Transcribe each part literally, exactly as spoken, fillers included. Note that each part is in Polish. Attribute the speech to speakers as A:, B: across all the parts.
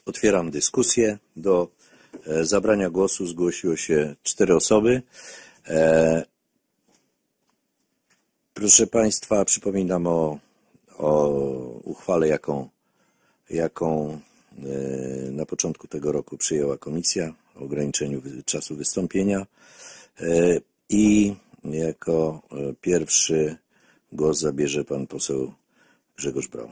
A: Otwieram dyskusję. Do zabrania głosu zgłosiło się cztery osoby. Proszę Państwa, przypominam o, o uchwale, jaką, jaką na początku tego roku przyjęła Komisja o ograniczeniu czasu wystąpienia. I jako pierwszy głos zabierze pan poseł Grzegorz Braun.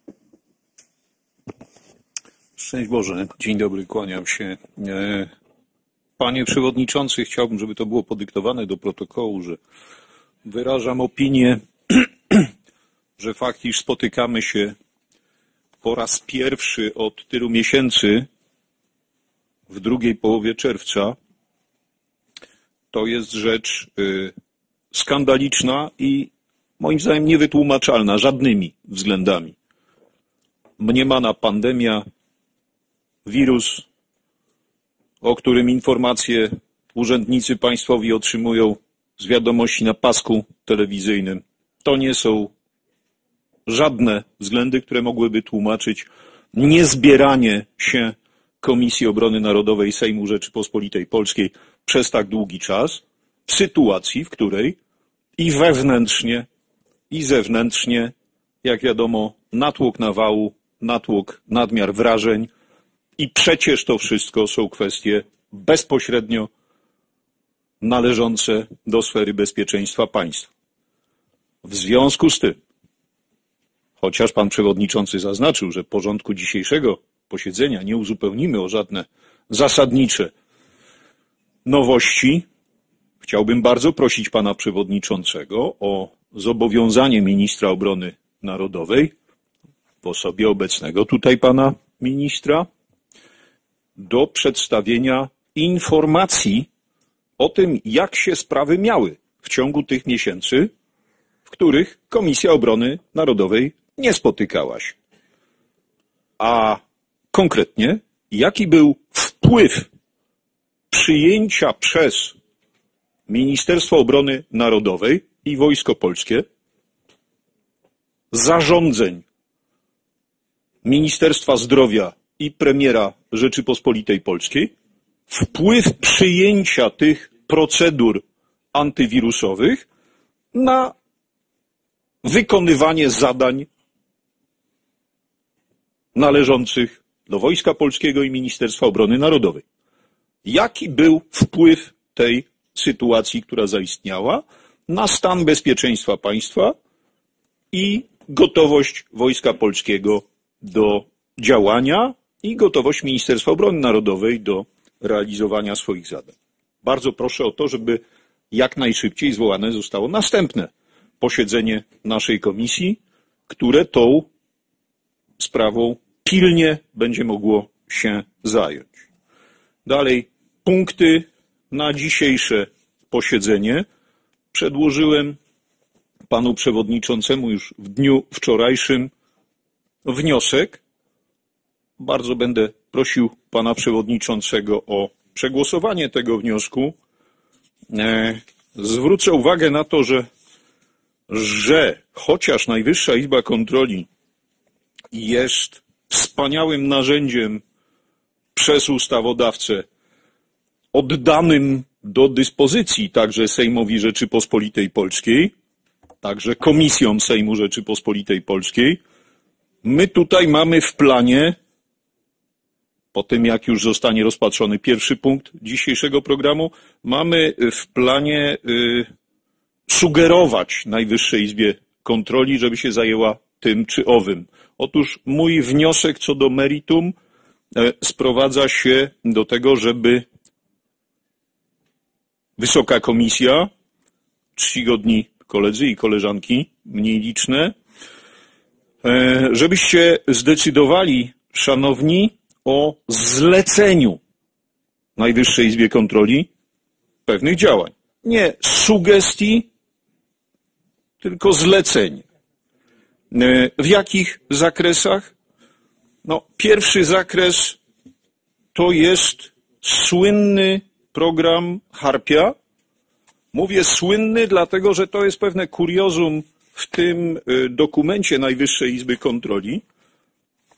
B: Szczęść Boże, dzień dobry, kłaniam się. Panie Przewodniczący, chciałbym, żeby to było podyktowane do protokołu, że wyrażam opinię, że fakt, iż spotykamy się po raz pierwszy od tylu miesięcy w drugiej połowie czerwca, to jest rzecz skandaliczna i moim zdaniem niewytłumaczalna żadnymi względami. Mniemana pandemia, wirus, o którym informacje urzędnicy państwowi otrzymują z wiadomości na pasku telewizyjnym, to nie są żadne względy, które mogłyby tłumaczyć niezbieranie się Komisji Obrony Narodowej Sejmu Rzeczypospolitej Polskiej przez tak długi czas, w sytuacji, w której i wewnętrznie, i zewnętrznie, jak wiadomo, natłok nawału, natłok, nadmiar wrażeń i przecież to wszystko są kwestie bezpośrednio należące do sfery bezpieczeństwa państwa. W związku z tym, chociaż pan przewodniczący zaznaczył, że porządku dzisiejszego posiedzenia nie uzupełnimy o żadne zasadnicze nowości, chciałbym bardzo prosić pana przewodniczącego o zobowiązanie ministra obrony narodowej w osobie obecnego tutaj pana ministra do przedstawienia informacji o tym, jak się sprawy miały w ciągu tych miesięcy, w których Komisja Obrony Narodowej nie spotykała się. A konkretnie, jaki był wpływ przyjęcia przez Ministerstwo Obrony Narodowej i Wojsko Polskie zarządzeń Ministerstwa Zdrowia i premiera Rzeczypospolitej Polskiej, wpływ przyjęcia tych procedur antywirusowych na wykonywanie zadań należących do Wojska Polskiego i Ministerstwa Obrony Narodowej. Jaki był wpływ tej sytuacji, która zaistniała, na stan bezpieczeństwa państwa i gotowość Wojska Polskiego do działania i gotowość Ministerstwa Obrony Narodowej do realizowania swoich zadań. Bardzo proszę o to, żeby jak najszybciej zwołane zostało następne posiedzenie naszej komisji, które tą sprawą pilnie będzie mogło się zająć. Dalej, punkty na dzisiejsze posiedzenie przedłożyłem panu przewodniczącemu już w dniu wczorajszym wniosek. Bardzo będę prosił pana przewodniczącego o przegłosowanie tego wniosku. Zwrócę uwagę na to, że, że chociaż Najwyższa Izba Kontroli jest wspaniałym narzędziem przez ustawodawcę oddanym do dyspozycji także Sejmowi Rzeczypospolitej Polskiej, także Komisjom Sejmu Rzeczypospolitej Polskiej, my tutaj mamy w planie, po tym jak już zostanie rozpatrzony pierwszy punkt dzisiejszego programu, mamy w planie y, sugerować Najwyższej Izbie Kontroli, żeby się zajęła tym czy owym. Otóż mój wniosek co do meritum y, sprowadza się do tego, żeby Wysoka Komisja, czcigodni koledzy i koleżanki, mniej liczne, y, żebyście zdecydowali, szanowni, o zleceniu Najwyższej Izbie Kontroli pewnych działań. Nie sugestii, tylko zlecenie. W jakich zakresach? No, pierwszy zakres to jest słynny program Harpia. Mówię słynny, dlatego że to jest pewne kuriozum w tym dokumencie Najwyższej Izby Kontroli,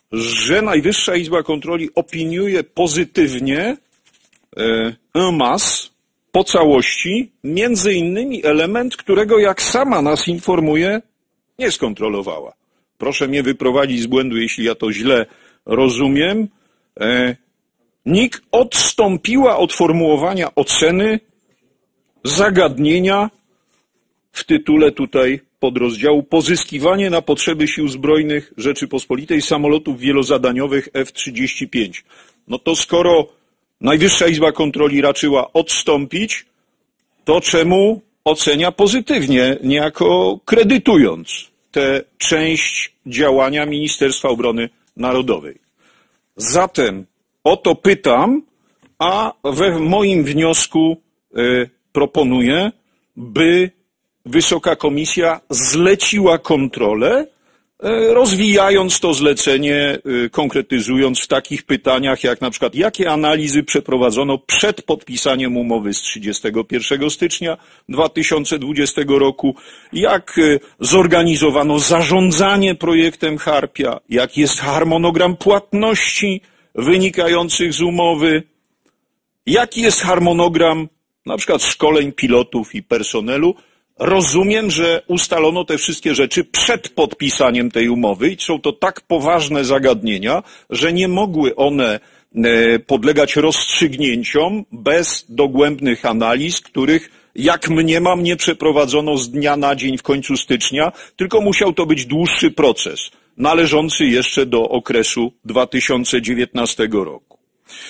B: że Najwyższa Izba Kontroli opiniuje pozytywnie en masse, po całości, między innymi element, którego, jak sama nas informuje, nie skontrolowała. Proszę mnie wyprowadzić z błędu, jeśli ja to źle rozumiem. N I K odstąpiła od formułowania oceny zagadnienia w tytule tutaj podrozdziału Pozyskiwanie na potrzeby Sił Zbrojnych Rzeczypospolitej samolotów wielozadaniowych F trzydzieści pięć. No to skoro Najwyższa Izba Kontroli raczyła odstąpić, to czemu ocenia pozytywnie, niejako kredytując tę część działania Ministerstwa Obrony Narodowej? Zatem o to pytam, a we moim wniosku y, proponuję, by Wysoka Komisja zleciła kontrolę, rozwijając to zlecenie, konkretyzując w takich pytaniach jak na przykład, jakie analizy przeprowadzono przed podpisaniem umowy z trzydziestego pierwszego stycznia dwa tysiące dwudziestego roku, jak zorganizowano zarządzanie projektem Harpia, jaki jest harmonogram płatności wynikających z umowy, jaki jest harmonogram na przykład szkoleń pilotów i personelu. Rozumiem, że ustalono te wszystkie rzeczy przed podpisaniem tej umowy i są to tak poważne zagadnienia, że nie mogły one podlegać rozstrzygnięciom bez dogłębnych analiz, których, jak mniemam, nie przeprowadzono z dnia na dzień w końcu stycznia, tylko musiał to być dłuższy proces, należący jeszcze do okresu dwa tysiące dziewiętnastego roku.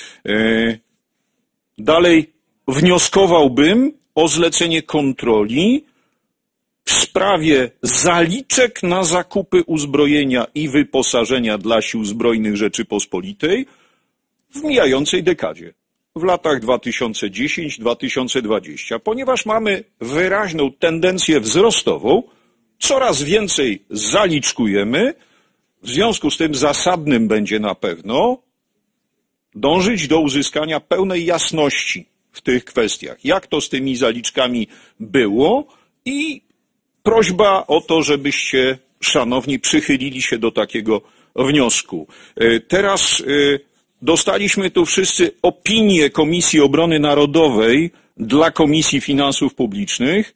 B: Dalej wnioskowałbym o zlecenie kontroli w sprawie zaliczek na zakupy uzbrojenia i wyposażenia dla Sił Zbrojnych Rzeczypospolitej w mijającej dekadzie, w latach dwa tysiące dziesiątym do dwa tysiące dwudziestego, ponieważ mamy wyraźną tendencję wzrostową, coraz więcej zaliczkujemy, w związku z tym zasadnym będzie na pewno dążyć do uzyskania pełnej jasności w tych kwestiach, jak to z tymi zaliczkami było i prośba o to, żebyście, szanowni, przychylili się do takiego wniosku. Teraz dostaliśmy tu wszyscy opinię Komisji Obrony Narodowej dla Komisji Finansów Publicznych.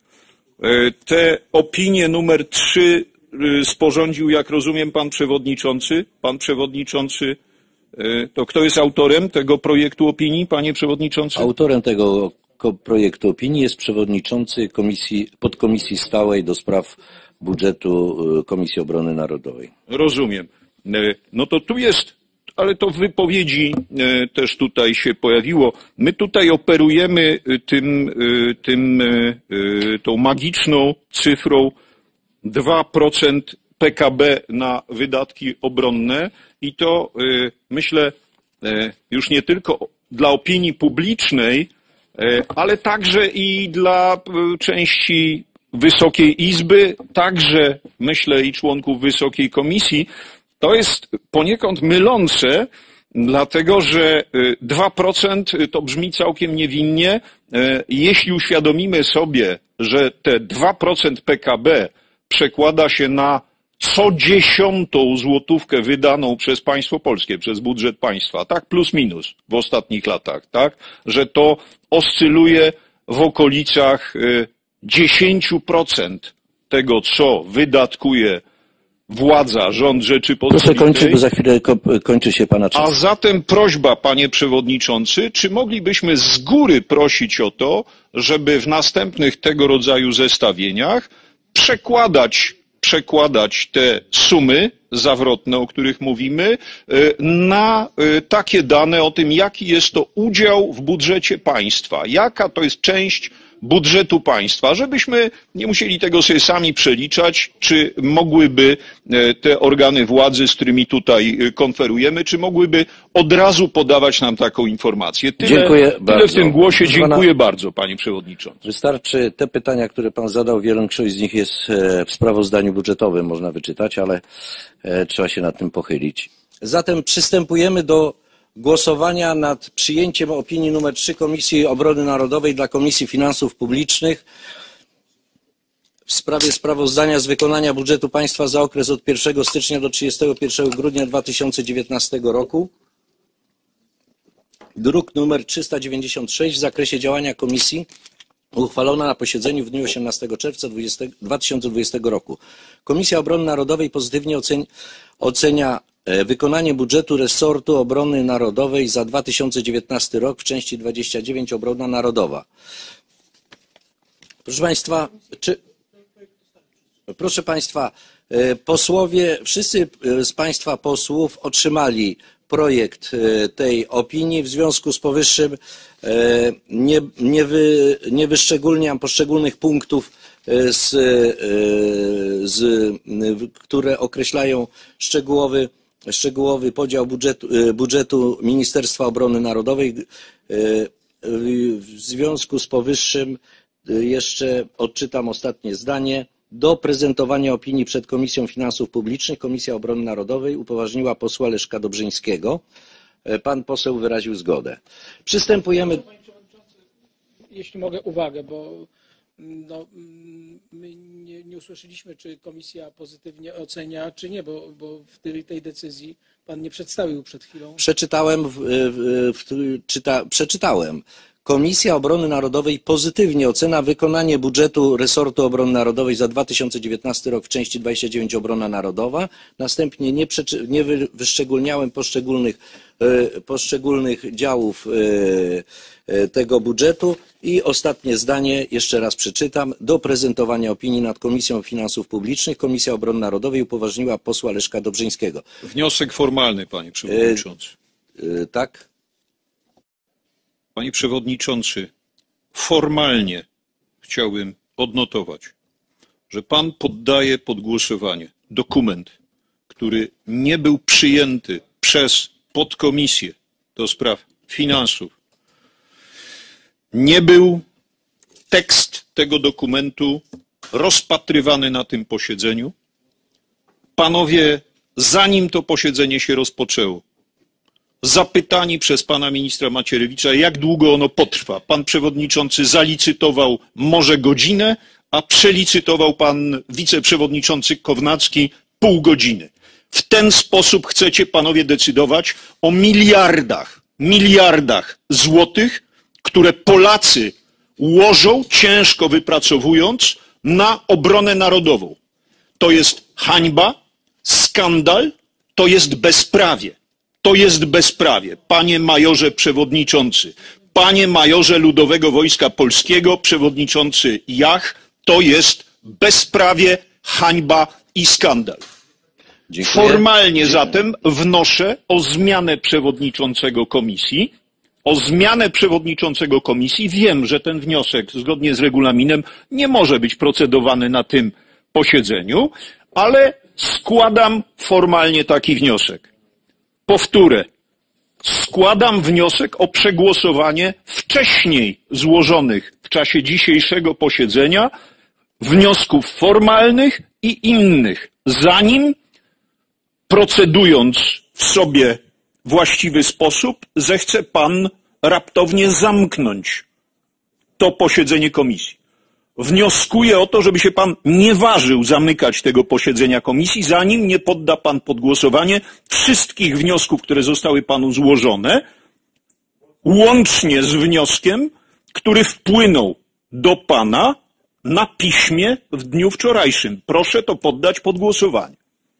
B: Te opinie numer trzy sporządził, jak rozumiem, pan przewodniczący. Pan przewodniczący, to kto jest autorem tego projektu opinii, panie przewodniczący?
A: Autorem tego projektu opinii jest przewodniczący komisji, podkomisji stałej do spraw budżetu Komisji Obrony Narodowej.
B: Rozumiem. No to tu jest, ale to w wypowiedzi też tutaj się pojawiło. My tutaj operujemy tym, tym, tą magiczną cyfrą dwa procent P K B na wydatki obronne i to myślę już nie tylko dla opinii publicznej, ale także i dla części Wysokiej Izby, także myślę i członków Wysokiej Komisji, to jest poniekąd mylące, dlatego że dwa procent to brzmi całkiem niewinnie. Jeśli uświadomimy sobie, że te dwa procent P K B przekłada się na co dziesiątą złotówkę wydaną przez państwo polskie, przez budżet państwa, tak plus minus w ostatnich latach, tak, że to oscyluje w okolicach dziesięć procent tego, co wydatkuje władza, rząd Rzeczypospolitej.
A: Proszę kończyć, bo za chwilę kończy się pana czas.
B: A zatem prośba, panie przewodniczący, czy moglibyśmy z góry prosić o to, żeby w następnych tego rodzaju zestawieniach przekładać przekładać te sumy zawrotne, o których mówimy, na takie dane o tym, jaki jest to udział w budżecie państwa, jaka to jest część budżetu państwa, żebyśmy nie musieli tego sobie sami przeliczać, czy mogłyby te organy władzy, z którymi tutaj konferujemy, czy mogłyby od razu podawać nam taką informację. Tyle,
A: Dziękuję
B: tyle
A: bardzo.
B: w tym głosie.
A: Proszę pana,
B: dziękuję bardzo, panie przewodniczący.
A: Wystarczy te pytania, które pan zadał, większość z nich jest w sprawozdaniu budżetowym, można wyczytać, ale trzeba się nad tym pochylić. Zatem przystępujemy do głosowania nad przyjęciem opinii numer trzy Komisji Obrony Narodowej dla Komisji Finansów Publicznych w w sprawie sprawozdania z wykonania budżetu państwa za okres od pierwszego stycznia do trzydziestego pierwszego grudnia dwa tysiące dziewiętnastego roku. Druk nr trzysta dziewięćdziesiąt sześć w zakresie działania komisji uchwalona na posiedzeniu w dniu osiemnastego czerwca dwa tysiące dwudziestego roku. Komisja Obrony Narodowej pozytywnie oceni, ocenia wykonanie budżetu resortu obrony narodowej za dwa tysiące dziewiętnasty rok w części dwadzieścia dziewięć Obrona Narodowa. Proszę Państwa, czy, proszę Państwa, posłowie, wszyscy z Państwa posłów otrzymali projekt tej opinii. W związku z powyższym nie, nie, wy, nie wyszczególniam poszczególnych punktów, z, z, które określają szczegółowy, szczegółowy podział budżetu, budżetu Ministerstwa Obrony Narodowej. W związku z powyższym jeszcze odczytam ostatnie zdanie. Do prezentowania opinii przed Komisją Finansów Publicznych Komisja Obrony Narodowej upoważniła posła Leszka Dobrzyńskiego. Pan poseł wyraził zgodę. Przystępujemy...
C: Panie Przewodniczący, jeśli mogę uwagę, bo no, my nie, nie usłyszeliśmy, czy Komisja pozytywnie ocenia, czy nie, bo, bo w tej, tej decyzji Pan nie przedstawił przed chwilą.
A: Przeczytałem, w, w, w, czyta, przeczytałem. Komisja Obrony Narodowej pozytywnie ocenia wykonanie budżetu resortu obrony narodowej za dwa tysiące dziewiętnasty rok w części dwadzieścia dziewięć Obrona Narodowa. Następnie nie, nie wyszczególniałem poszczególnych, poszczególnych działów tego budżetu. I ostatnie zdanie, jeszcze raz przeczytam. Do prezentowania opinii nad Komisją Finansów Publicznych Komisja Obrony Narodowej upoważniła posła Leszka Dobrzyńskiego.
B: Wniosek formalny, panie przewodniczący.
A: E, tak?
B: Panie przewodniczący, formalnie chciałbym odnotować, że pan poddaje pod głosowanie dokument, który nie był przyjęty przez podkomisję do spraw finansów. Nie był tekst tego dokumentu rozpatrywany na tym posiedzeniu. Panowie, zanim to posiedzenie się rozpoczęło, zapytani przez pana ministra Macierewicza, jak długo ono potrwa. Pan przewodniczący zalicytował może godzinę, a przelicytował pan wiceprzewodniczący Kownacki pół godziny. W ten sposób chcecie panowie decydować o miliardach, miliardach złotych, które Polacy łożą, ciężko wypracowując, na obronę narodową. To jest hańba, skandal, to jest bezprawie. To jest bezprawie. Panie majorze przewodniczący, panie majorze Ludowego Wojska Polskiego, przewodniczący Jach, to jest bezprawie, hańba i skandal. Dziękuję. Formalnie zatem wnoszę o zmianę przewodniczącego komisji. O zmianę przewodniczącego komisji. Wiem, że ten wniosek zgodnie z regulaminem nie może być procedowany na tym posiedzeniu, ale składam formalnie taki wniosek. Powtórę. Składam wniosek o przegłosowanie wcześniej złożonych w czasie dzisiejszego posiedzenia wniosków formalnych i innych, zanim procedując w sobie właściwy sposób zechce pan raptownie zamknąć to posiedzenie komisji. Wnioskuję o to, żeby się pan nie ważył zamykać tego posiedzenia komisji, zanim nie podda pan pod głosowanie wszystkich wniosków, które zostały panu złożone, łącznie z wnioskiem, który wpłynął do pana na piśmie w dniu wczorajszym. Proszę to poddać pod głosowanie.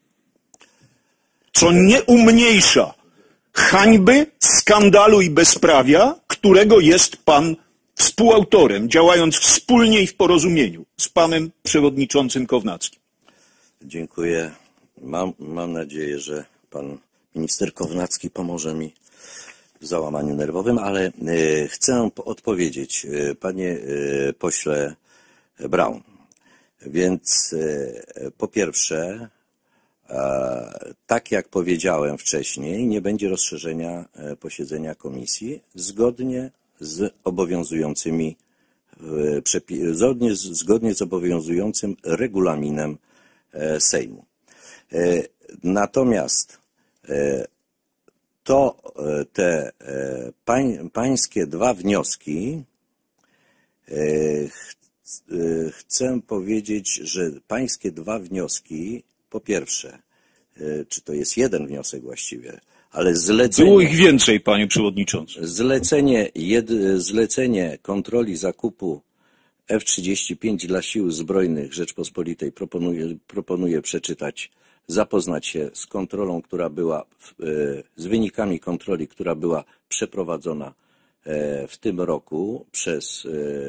B: Co nie umniejsza hańby, skandalu i bezprawia, którego jest pan współautorem, działając wspólnie i w porozumieniu z panem przewodniczącym Kownackim.
A: Dziękuję. Mam, mam nadzieję, że pan minister Kownacki pomoże mi w załamaniu nerwowym, ale y, chcę odpowiedzieć, y, panie y, pośle Braun. Więc y, po pierwsze, tak jak powiedziałem wcześniej, nie będzie rozszerzenia posiedzenia komisji zgodnie z obowiązującymi, zgodnie z, zgodnie z obowiązującym regulaminem Sejmu. Natomiast to te pań, pańskie dwa wnioski chcę powiedzieć, że pańskie dwa wnioski, po pierwsze, czy to jest jeden wniosek właściwie, ale zlecenie...
B: Było ich więcej, panie przewodniczący.
A: Zlecenie, jed, zlecenie kontroli zakupu F trzydzieści pięć dla Sił Zbrojnych Rzeczpospolitej proponuję, proponuję przeczytać, zapoznać się z kontrolą, która była, z wynikami kontroli, która była przeprowadzona w tym roku przez,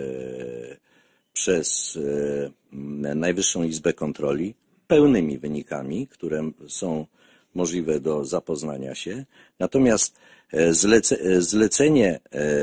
A: przez Najwyższą Izbę Kontroli, pełnymi wynikami, które są możliwe do zapoznania się. Natomiast zlece, zlecenie,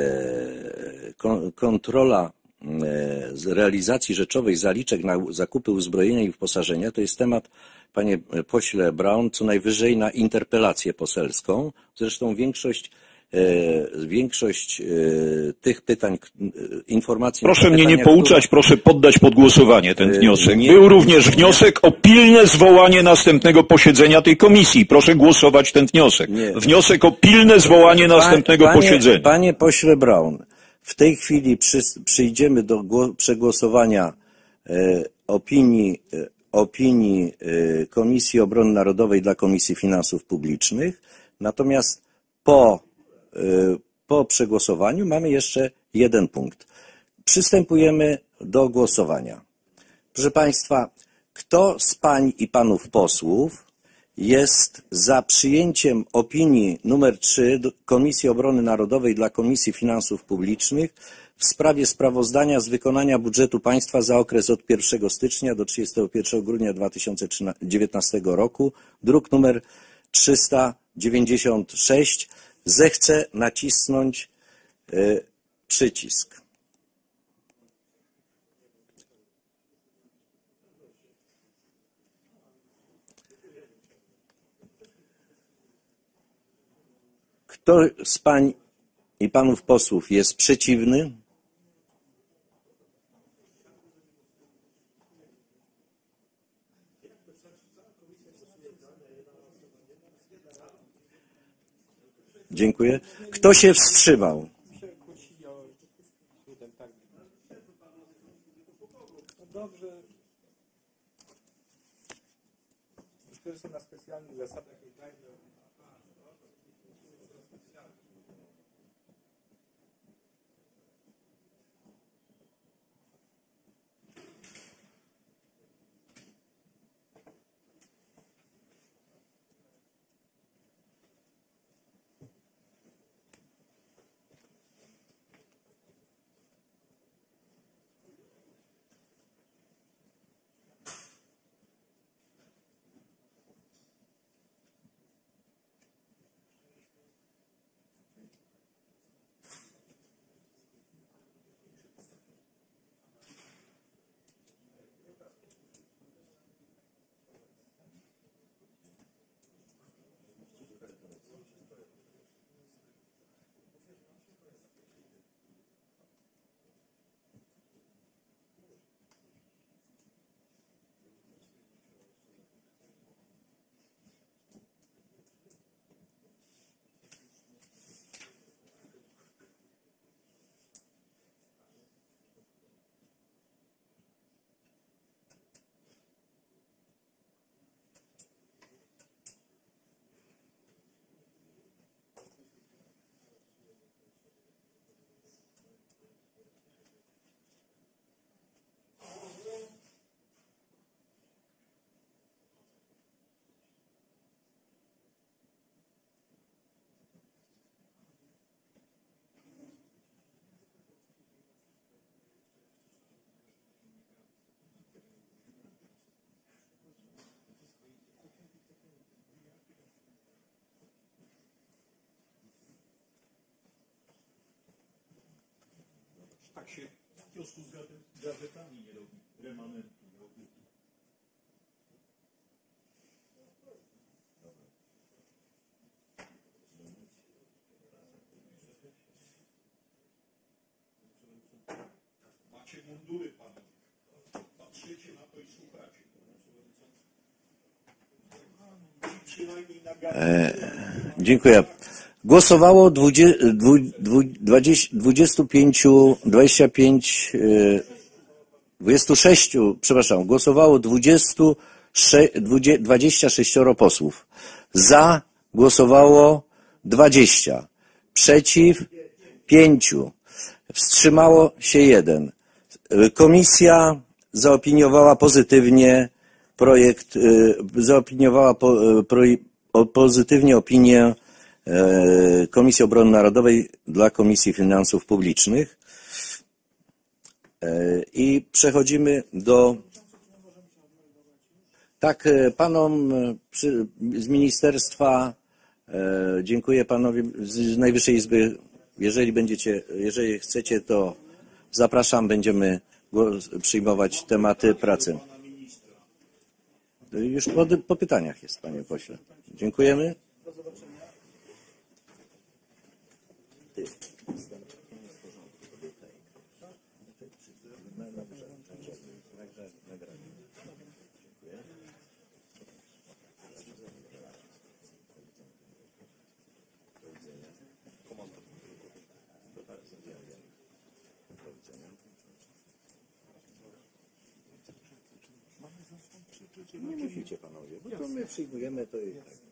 A: kontrola realizacji rzeczowej zaliczek na zakupy uzbrojenia i wyposażenia to jest temat, panie pośle Braun, co najwyżej na interpelację poselską. Zresztą większość Większość tych pytań, informacji...
B: Proszę mnie
A: pytania,
B: nie pouczać,
A: które...
B: proszę poddać pod głosowanie ten wniosek.
A: Nie,
B: Był również
A: nie,
B: wniosek o pilne zwołanie następnego posiedzenia tej komisji. Proszę głosować ten wniosek.
A: Nie.
B: Wniosek o pilne zwołanie następnego
A: panie,
B: posiedzenia.
A: Panie pośle Braun, w tej chwili przy, przyjdziemy do przegłosowania e, opinii, e, opinii e, Komisji Obrony Narodowej dla Komisji Finansów Publicznych, natomiast po Po przegłosowaniu mamy jeszcze jeden punkt. Przystępujemy do głosowania. Proszę Państwa, kto z pań i panów posłów jest za przyjęciem opinii numer trzy Komisji Obrony Narodowej dla Komisji Finansów Publicznych w sprawie sprawozdania z wykonania budżetu państwa za okres od pierwszego stycznia do trzydziestego pierwszego grudnia dwa tysiące dziewiętnastego roku, druk numer trzysta dziewięćdziesiąt sześć, zechce nacisnąć y, przycisk. Kto z pań i panów posłów jest przeciwny? Dziękuję. Kto się wstrzymał?
D: Na specjalnych zasadach.
B: Tak się w związku z gazetami nie robi, remanentu nie robi. Macie mundury, panowie. Patrzycie na to i słuchacie. Przynajmniej na
A: E, dziękuję. Głosowało dwadzieścia pięć dwudziestu sześciu, przepraszam, głosowało dwadzieścia sześcioro posłów. Za głosowało dwadzieścia. Przeciw pięciu. Wstrzymało się jeden. Komisja zaopiniowała pozytywnie projekt, zaopiniowała po, pro, pozytywnie opinię Komisji Obrony Narodowej dla Komisji Finansów Publicznych. I przechodzimy do... Tak, panom z ministerstwa, dziękuję panowie z Najwyższej Izby, jeżeli będziecie, jeżeli chcecie, to zapraszam, będziemy przyjmować tematy pracy. Już po, po pytaniach jest, panie pośle. Dziękujemy. Nie musicie panowie, bo to my przyjmujemy to i tak.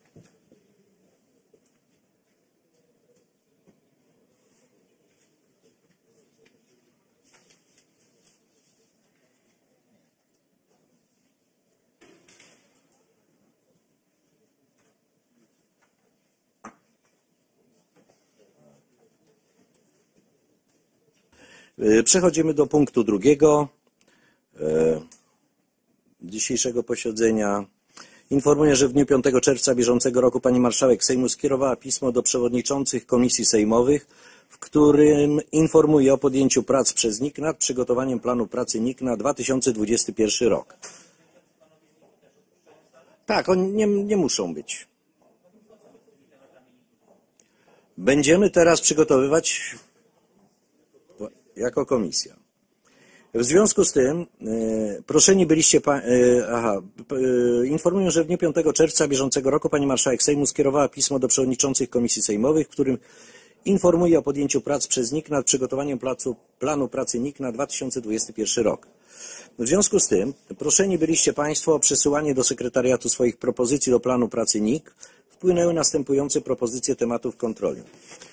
A: Przechodzimy do punktu drugiego dzisiejszego posiedzenia. Informuję, że w dniu piątego czerwca bieżącego roku pani marszałek Sejmu skierowała pismo do przewodniczących komisji sejmowych, w którym informuje o podjęciu prac przez N I K nad przygotowaniem planu pracy N I K na dwa tysiące dwudziesty pierwszy rok. Tak, oni nie, nie muszą być. Będziemy teraz przygotowywać jako komisja. W związku z tym, e, proszeni byliście, pa, e, aha, e, informuję, że w dniu piątego czerwca bieżącego roku pani marszałek Sejmu skierowała pismo do przewodniczących komisji sejmowych, w którym informuje o podjęciu prac przez N I K nad przygotowaniem placu, planu pracy N I K na dwa tysiące dwudziesty pierwszy rok. W związku z tym, proszeni byliście państwo o przesyłanie do sekretariatu swoich propozycji do planu pracy N I K. Wpłynęły następujące propozycje tematów kontroli.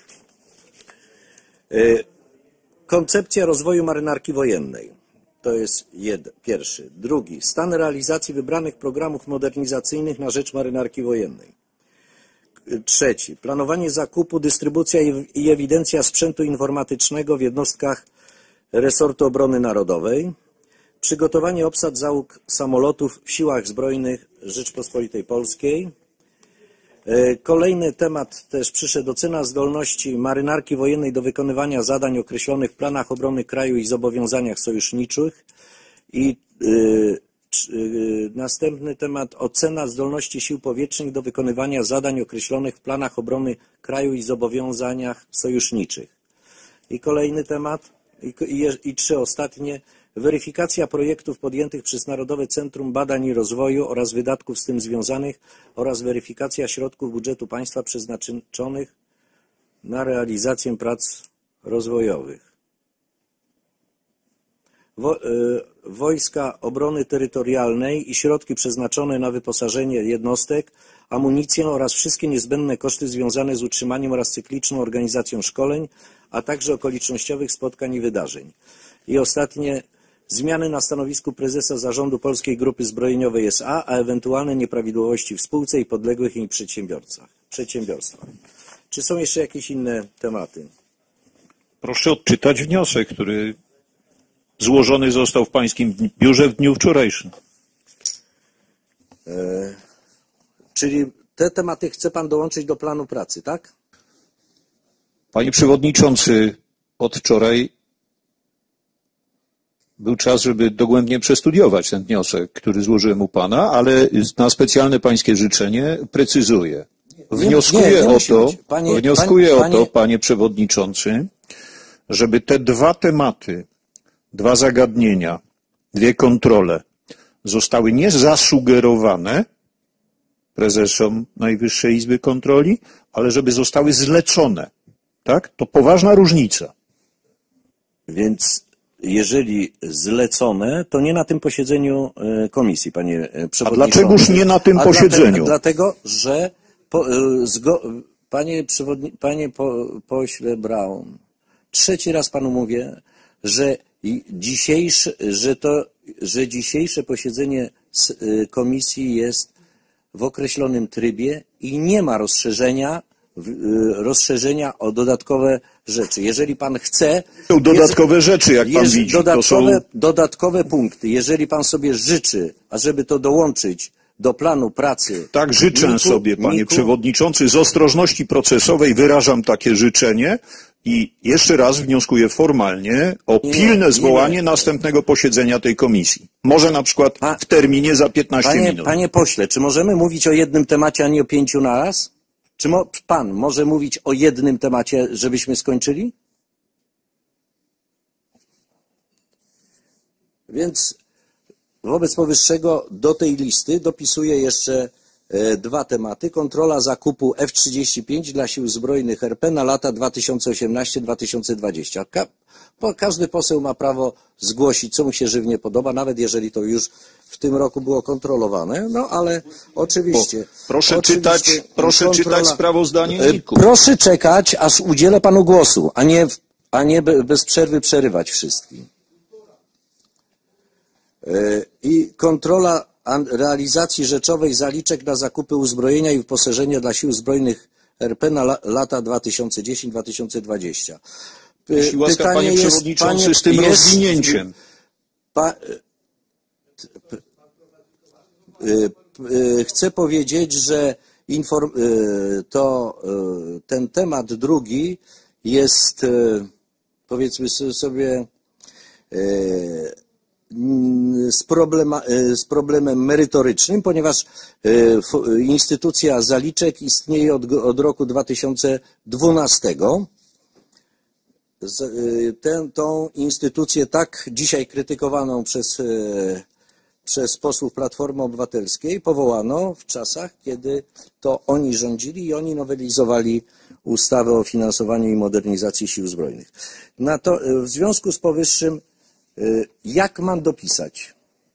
A: E, Koncepcja rozwoju marynarki wojennej. To jest jeden, pierwszy. Drugi. Stan realizacji wybranych programów modernizacyjnych na rzecz marynarki wojennej. Trzeci. Planowanie zakupu, dystrybucja i ewidencja sprzętu informatycznego w jednostkach resortu obrony narodowej. Przygotowanie obsad załóg samolotów w siłach zbrojnych Rzeczpospolitej Polskiej. Kolejny temat też przyszedł, ocena zdolności marynarki wojennej do wykonywania zadań określonych w planach obrony kraju i zobowiązaniach sojuszniczych. I yy, yy, następny temat, ocena zdolności sił powietrznych do wykonywania zadań określonych w planach obrony kraju i zobowiązaniach sojuszniczych. I kolejny temat, i, i, i trzy ostatnie, weryfikacja projektów podjętych przez Narodowe Centrum Badań i Rozwoju oraz wydatków z tym związanych oraz weryfikacja środków budżetu państwa przeznaczonych na realizację prac rozwojowych. Wo, y, Wojska Obrony Terytorialnej i środki przeznaczone na wyposażenie jednostek, amunicję oraz wszystkie niezbędne koszty związane z utrzymaniem oraz cykliczną organizacją szkoleń, a także okolicznościowych spotkań i wydarzeń. I ostatnie, zmiany na stanowisku prezesa Zarządu Polskiej Grupy Zbrojeniowej S A, a ewentualne nieprawidłowości w spółce i podległych jej przedsiębiorcach, przedsiębiorstwach. Czy są jeszcze jakieś inne tematy?
B: Proszę odczytać wniosek, który złożony został w pańskim biurze w dniu wczorajszym.
A: E, czyli te tematy chce pan dołączyć do planu pracy, tak?
B: Panie przewodniczący, od wczoraj był czas, żeby dogłębnie przestudiować ten wniosek, który złożyłem u pana, ale na specjalne pańskie życzenie precyzuję. Wnioskuję nie, nie o to, panie, wnioskuję panie, o to, panie przewodniczący, żeby te dwa tematy, dwa zagadnienia, dwie kontrole zostały nie zasugerowane prezesom Najwyższej Izby Kontroli, ale żeby zostały zlecone. Tak? To poważna różnica.
A: Więc jeżeli zlecone, to nie na tym posiedzeniu komisji, panie przewodniczący.
B: A dlaczegoż nie na tym
A: A
B: posiedzeniu?
A: Dlatego, dlatego że po, zgo, panie, przewodni, panie po, pośle Braun, trzeci raz panu mówię, że dzisiejsze, że to, że dzisiejsze posiedzenie komisji jest w określonym trybie i nie ma rozszerzenia rozszerzenia o dodatkowe rzeczy. Jeżeli pan chce...
B: Są dodatkowe jest, rzeczy, jak pan
A: jest
B: widzi.
A: Dodatkowe,
B: to są...
A: dodatkowe punkty. Jeżeli pan sobie życzy, ażeby to dołączyć do planu pracy...
B: Tak życzę
A: Niku,
B: sobie, panie
A: Niku,
B: przewodniczący. Z ostrożności procesowej wyrażam takie życzenie i jeszcze raz wnioskuję formalnie o
A: nie,
B: pilne
A: nie,
B: zwołanie
A: nie.
B: następnego posiedzenia tej komisji. Może na przykład
A: A,
B: w terminie za piętnaście
A: panie,
B: minut.
A: Panie pośle, czy możemy mówić o jednym temacie, a nie o pięciu naraz? Czy mo, pan może mówić o jednym temacie, żebyśmy skończyli? Więc wobec powyższego do tej listy dopisuję jeszcze e, dwa tematy. Kontrola zakupu F trzydzieści pięć dla Sił Zbrojnych R P na lata dwa tysiące osiemnasty do dwa tysiące dwudziestego. Ka po, każdy poseł ma prawo zgłosić, co mu się żywnie podoba, nawet jeżeli to już w tym roku było kontrolowane, no ale oczywiście...
B: Po, proszę
A: oczywiście
B: czytać, proszę
A: kontrola,
B: czytać sprawozdanie
A: e,
B: Niku.
A: Proszę czekać, aż udzielę panu głosu, a nie, a nie bez przerwy przerywać wszystkim. I kontrola realizacji rzeczowej zaliczek na zakupy uzbrojenia i wyposażenia dla Sił Zbrojnych R P na lata dwa tysiące dziesiąty do dwa tysiące dwudziestego.
B: Jeśli łaska,
A: Pytanie
B: panie
A: jest,
B: przewodniczący,
A: panie,
B: z tym
A: jest,
B: rozwinięciem.
A: Pa, chcę powiedzieć, że inform, to ten temat drugi jest, powiedzmy sobie, Z, problema, z problemem merytorycznym, ponieważ instytucja zaliczek istnieje od, od roku dwa tysiące dwunastego. Tę, tą instytucję tak dzisiaj krytykowaną przez, przez posłów Platformy Obywatelskiej powołano w czasach, kiedy to oni rządzili i oni nowelizowali ustawę o finansowaniu i modernizacji Sił Zbrojnych. Na to, w związku z powyższym jak mam dopisać?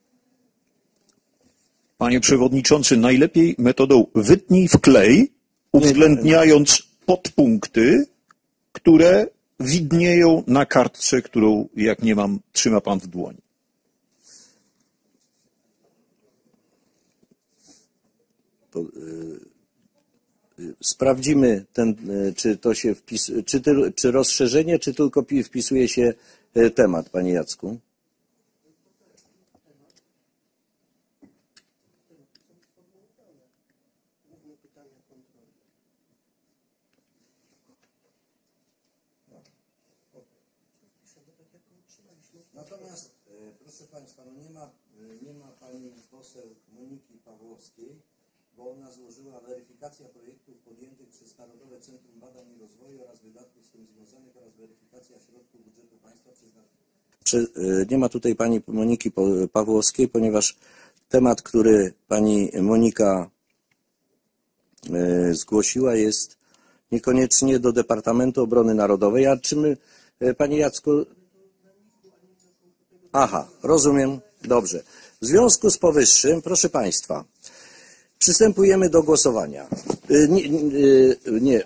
B: Panie przewodniczący, najlepiej metodą wytnij wklej, uwzględniając podpunkty, które widnieją na kartce, którą, jak nie mam, trzyma pan w dłoni.
A: To, yy, sprawdzimy, ten, yy, czy to się wpisuje, czy, czy rozszerzenie, czy tylko wpisuje się temat, panie Jacku. Natomiast, proszę państwa, no nie ma, nie ma pani poseł Moniki Pawłowskiej, bo ona złożyła weryfikacja projektów podjętych przez Narodowe Centrum Badań i Rozwoju oraz wydatków z tym związanych oraz weryfikacja środków budżetu państwa przyznanych. Nie ma tutaj pani Moniki Pawłowskiej, ponieważ temat, który pani Monika zgłosiła, jest niekoniecznie do Departamentu Obrony Narodowej. A czy my, panie Jacku... Aha, rozumiem. Dobrze. W związku z powyższym, proszę państwa, przystępujemy do głosowania. Nie. nie.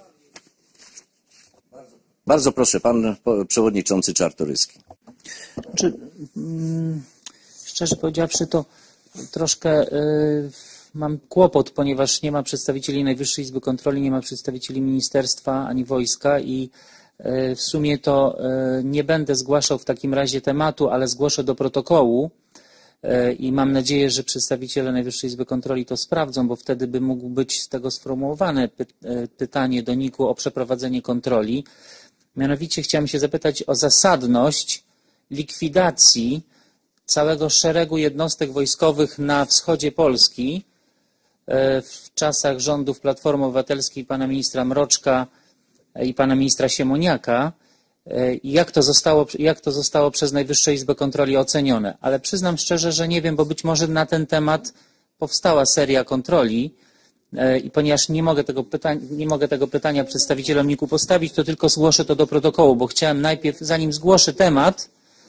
A: Bardzo proszę, pan przewodniczący Czartoryski.
E: Znaczy, szczerze powiedziawszy, to troszkę y, mam kłopot, ponieważ nie ma przedstawicieli Najwyższej Izby Kontroli, nie ma przedstawicieli ministerstwa ani wojska i y, w sumie to y, nie będę zgłaszał w takim razie tematu, ale zgłoszę do protokołu. I mam nadzieję, że przedstawiciele Najwyższej Izby Kontroli to sprawdzą, bo wtedy by mógł być z tego sformułowane py pytanie do Niku o przeprowadzenie kontroli. Mianowicie chciałem się zapytać o zasadność likwidacji całego szeregu jednostek wojskowych na wschodzie Polski w czasach rządów Platformy Obywatelskiej pana ministra Mroczka i pana ministra Siemoniaka. Jak to, zostało, jak to zostało przez Najwyższą Izbę Kontroli ocenione. Ale przyznam szczerze, że nie wiem, bo być może na ten temat powstała seria kontroli i ponieważ nie mogę tego pytania, nie mogę tego pytania przedstawicielom Niku postawić, to tylko zgłoszę to do protokołu, bo chciałem najpierw, zanim zgłoszę temat,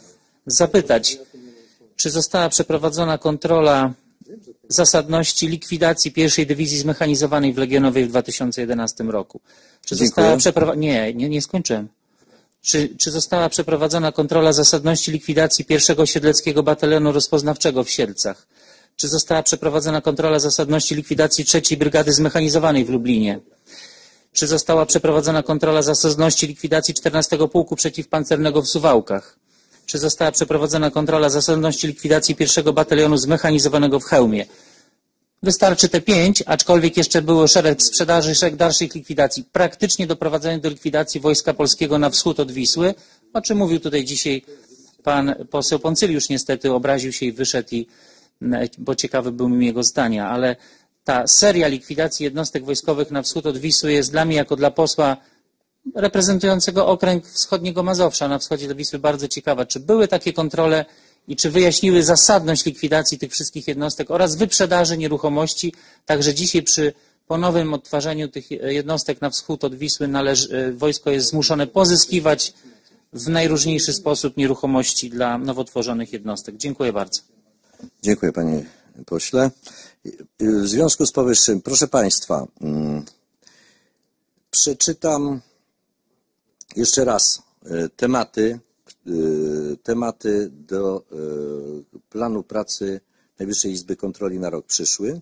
E: zapytać, czy została przeprowadzona kontrola zasadności likwidacji pierwszej dywizji zmechanizowanej w Legionowej w dwa tysiące jedenastym roku? Czy została przeprowadzona... Nie, nie, nie skończyłem. Czy, czy została przeprowadzona kontrola zasadności likwidacji pierwszego Siedleckiego Batalionu Rozpoznawczego w Siedlcach? Czy została przeprowadzona kontrola zasadności likwidacji trzeciej Brygady Zmechanizowanej w Lublinie? Czy została przeprowadzona kontrola zasadności likwidacji czternastego Pułku Przeciwpancernego w Suwałkach? Czy została przeprowadzona kontrola zasadności likwidacji pierwszego Batalionu Zmechanizowanego w Chełmie? Wystarczy te pięć, aczkolwiek jeszcze było szereg sprzedaży, szereg dalszych likwidacji, praktycznie doprowadzenie do likwidacji Wojska Polskiego na wschód od Wisły, o czym mówił tutaj dzisiaj pan poseł Poncyliusz, niestety obraził się i wyszedł, i, bo ciekawy był jego zdania, ale ta seria likwidacji jednostek wojskowych na wschód od Wisły jest dla mnie, jako dla posła reprezentującego okręg wschodniego Mazowsza na wschodzie do Wisły, bardzo ciekawa. Czy były takie kontrole i czy wyjaśniły zasadność likwidacji tych wszystkich jednostek oraz wyprzedaży nieruchomości? Także dzisiaj przy ponownym odtwarzaniu tych jednostek na wschód od Wisły należy, wojsko jest zmuszone pozyskiwać w najróżniejszy sposób nieruchomości dla nowo tworzonych jednostek. Dziękuję bardzo.
A: Dziękuję panie pośle. W związku z powyższym, proszę państwa, przeczytam jeszcze raz tematy, tematy do planu pracy Najwyższej Izby Kontroli na rok przyszły.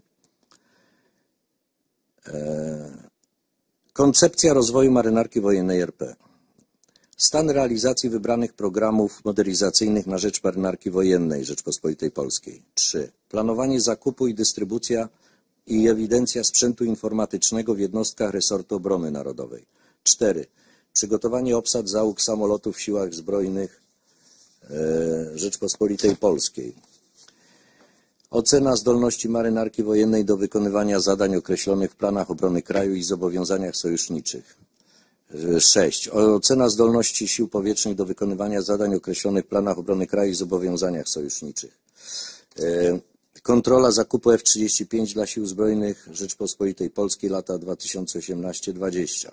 A: Koncepcja rozwoju marynarki wojennej R P. Stan realizacji wybranych programów modernizacyjnych na rzecz marynarki wojennej Rzeczpospolitej Polskiej. trzy. Planowanie zakupu i dystrybucja i ewidencja sprzętu informatycznego w jednostkach resortu obrony narodowej. cztery. Przygotowanie obsad załóg samolotów w siłach zbrojnych Rzeczpospolitej Polskiej. Ocena zdolności marynarki wojennej do wykonywania zadań określonych w planach obrony kraju i zobowiązaniach sojuszniczych. sześć. Ocena zdolności sił powietrznych do wykonywania zadań określonych w planach obrony kraju i zobowiązaniach sojuszniczych. Kontrola zakupu F trzydzieści pięć dla Sił Zbrojnych Rzeczpospolitej Polskiej lata dwa tysiące osiemnaście do dwudziestego.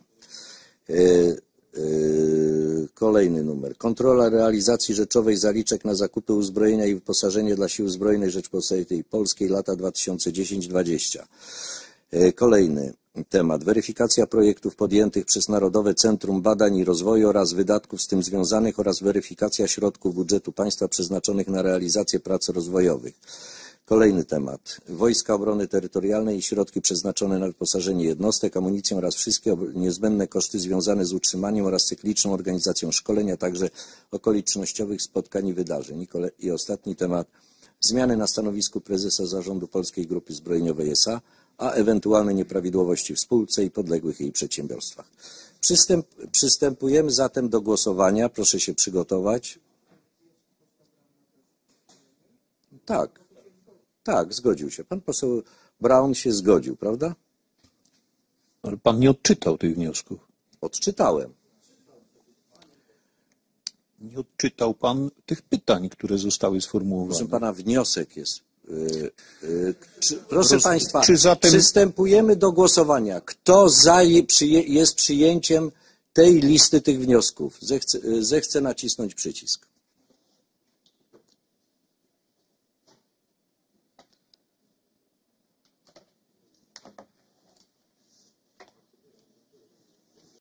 A: Kolejny numer. Kontrola realizacji rzeczowej zaliczek na zakupy uzbrojenia i wyposażenie dla Sił Zbrojnych Rzeczpospolitej Polskiej lata dwa tysiące dziesiąty do dwudziestego. Kolejny temat. Weryfikacja projektów podjętych przez Narodowe Centrum Badań i Rozwoju oraz wydatków z tym związanych oraz weryfikacja środków budżetu państwa przeznaczonych na realizację prac rozwojowych. Kolejny temat. Wojska Obrony Terytorialnej i środki przeznaczone na wyposażenie jednostek, amunicję oraz wszystkie niezbędne koszty związane z utrzymaniem oraz cykliczną organizacją szkolenia, także okolicznościowych spotkań i wydarzeń. I ostatni temat. Zmiany na stanowisku prezesa Zarządu Polskiej Grupy Zbrojeniowej S A, a ewentualne nieprawidłowości w spółce i podległych jej przedsiębiorstwach. Przystęp, przystępujemy zatem do głosowania. Proszę się przygotować. Tak. Tak, zgodził się. Pan poseł Braun się zgodził, prawda?
B: Ale pan nie odczytał tych wniosków.
A: Odczytałem.
B: Nie odczytał pan tych pytań, które zostały sformułowane.
A: Proszę pana, wniosek jest. Yy, yy, czy, proszę
B: Roz,
A: państwa,
B: czy zatem...
A: przystępujemy do głosowania. Kto za je, przyje, jest przyjęciem tej listy tych wniosków? Zechce, zechce nacisnąć przycisk.